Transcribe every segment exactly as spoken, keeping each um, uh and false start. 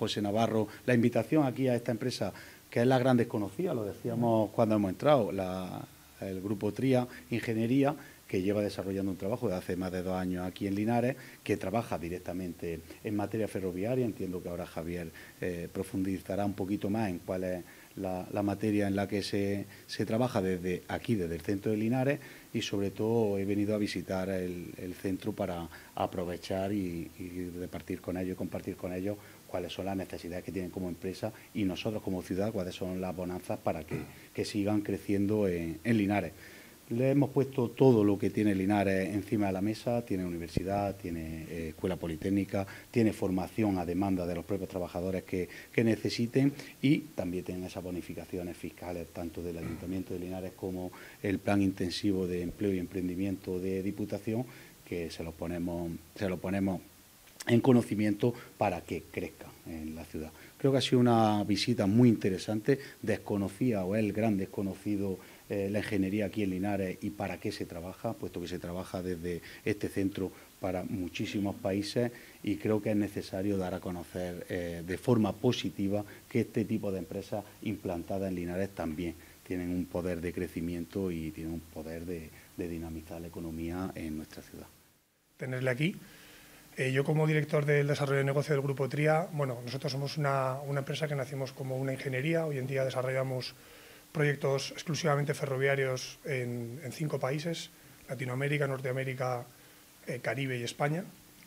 José Navarro, la invitación aquí a esta empresa, que es la gran desconocida, lo decíamos cuando hemos entrado, la, el Grupo Tria Ingeniería, que lleva desarrollando un trabajo de hace más de dos años aquí en Linares, que trabaja directamente en materia ferroviaria. Entiendo que ahora Javier eh, profundizará un poquito más en cuál es la, la materia en la que se, se trabaja desde aquí, desde el centro de Linares, y sobre todo he venido a visitar el, el centro para aprovechar y, y repartir con ellos, compartir con ellos cuáles son las necesidades que tienen como empresa y nosotros como ciudad, cuáles son las bonanzas para que, que sigan creciendo en, en Linares. Le hemos puesto todo lo que tiene Linares encima de la mesa. Tiene universidad, tiene eh, escuela politécnica, tiene formación a demanda de los propios trabajadores que, que necesiten, y también tienen esas bonificaciones fiscales tanto del Ayuntamiento de Linares como el Plan Intensivo de Empleo y Emprendimiento de Diputación, que se lo ponemos, se lo ponemos en conocimiento para que crezca en la ciudad. Creo que ha sido una visita muy interesante. Desconocía, o es el gran desconocido, eh, la ingeniería aquí en Linares y para qué se trabaja, puesto que se trabaja desde este centro para muchísimos países, y creo que es necesario dar a conocer eh, de forma positiva que este tipo de empresas implantadas en Linares también tienen un poder de crecimiento y tienen un poder de, de dinamizar la economía en nuestra ciudad. Tenerle aquí. Eh, yo, como director del desarrollo de negocio del Grupo Tria, bueno, nosotros somos una, una empresa que nacimos como una ingeniería. Hoy en día desarrollamos proyectos exclusivamente ferroviarios en, en cinco países: Latinoamérica, Norteamérica, eh, Caribe y España.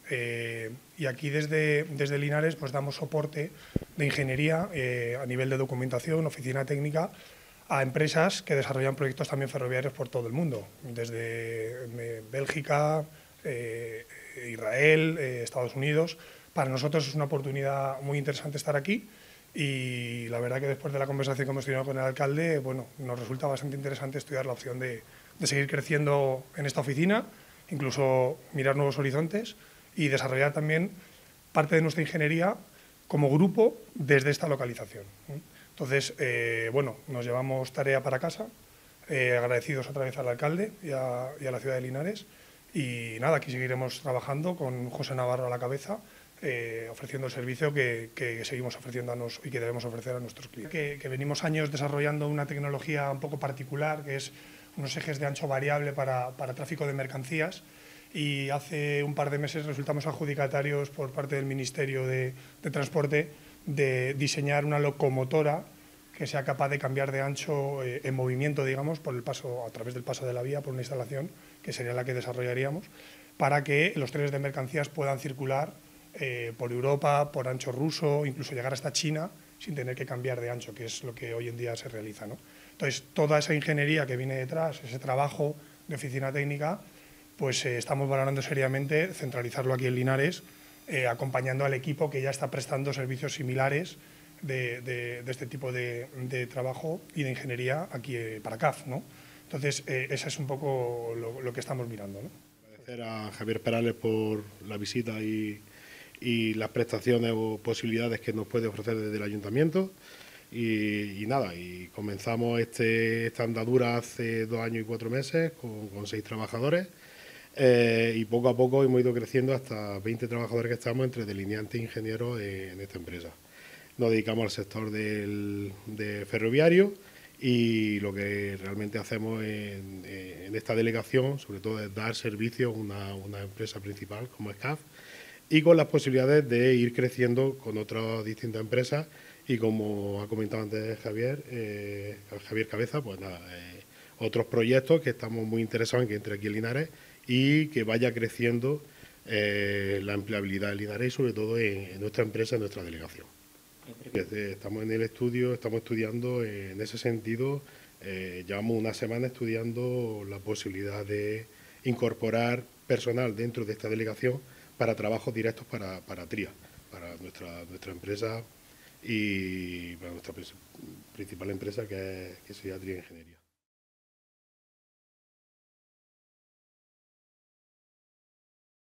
Eh, y aquí desde, desde Linares pues damos soporte de ingeniería eh, a nivel de documentación, oficina técnica, a empresas que desarrollan proyectos también ferroviarios por todo el mundo, desde eh, Bélgica, eh, Israel, eh, Estados Unidos. Para nosotros es una oportunidad muy interesante estar aquí, y la verdad que después de la conversación que hemos tenido con el alcalde, bueno, nos resulta bastante interesante estudiar la opción de, de seguir creciendo en esta oficina, incluso mirar nuevos horizontes y desarrollar también parte de nuestra ingeniería como grupo desde esta localización. Entonces, eh, bueno, nos llevamos tarea para casa, eh, agradecidos otra vez al alcalde y a, y a la ciudad de Linares. Y nada, aquí seguiremos trabajando con José Navarro a la cabeza, eh, ofreciendo el servicio que, que seguimos ofreciendo a nos, y que debemos ofrecer a nuestros clientes. Que, que venimos años desarrollando una tecnología un poco particular, que es unos ejes de ancho variable para, para tráfico de mercancías, y hace un par de meses resultamos adjudicatarios por parte del Ministerio de, de Transporte de diseñar una locomotora que sea capaz de cambiar de ancho eh, en movimiento, digamos, por el paso, a través del paso de la vía, por una instalación que sería la que desarrollaríamos, para que los trenes de mercancías puedan circular eh, por Europa, por ancho ruso, incluso llegar hasta China sin tener que cambiar de ancho, que es lo que hoy en día se realiza, ¿no? Entonces, toda esa ingeniería que viene detrás, ese trabajo de oficina técnica, pues eh, estamos valorando seriamente centralizarlo aquí en Linares, eh, acompañando al equipo que ya está prestando servicios similares de, de, de este tipo de, de trabajo y de ingeniería aquí eh, para C A F, ¿no? Entonces, eh, eso es un poco lo, lo que estamos mirando, ¿no? Agradecer a Javier Perales por la visita y, y las prestaciones o posibilidades que nos puede ofrecer desde el Ayuntamiento. Y, y nada, y comenzamos este, esta andadura hace dos años y cuatro meses con, con seis trabajadores. Eh, y poco a poco hemos ido creciendo hasta veinte trabajadores que estamos entre delineantes e ingenieros en, en esta empresa. Nos dedicamos al sector del de ferroviario, y lo que realmente hacemos en, en esta delegación, sobre todo, es dar servicio a una, una empresa principal como es C A F, y con las posibilidades de ir creciendo con otras distintas empresas. Y como ha comentado antes Javier, eh, Javier Cabeza, pues nada, eh, otros proyectos que estamos muy interesados en que entre aquí en Linares y que vaya creciendo eh, la empleabilidad de Linares, y sobre todo en, en nuestra empresa, en nuestra delegación. Estamos en el estudio, estamos estudiando en ese sentido, eh, llevamos una semana estudiando la posibilidad de incorporar personal dentro de esta delegación para trabajos directos para, para Tria, para nuestra, nuestra empresa y para nuestra principal empresa, que, es, que sería Tria Ingeniería.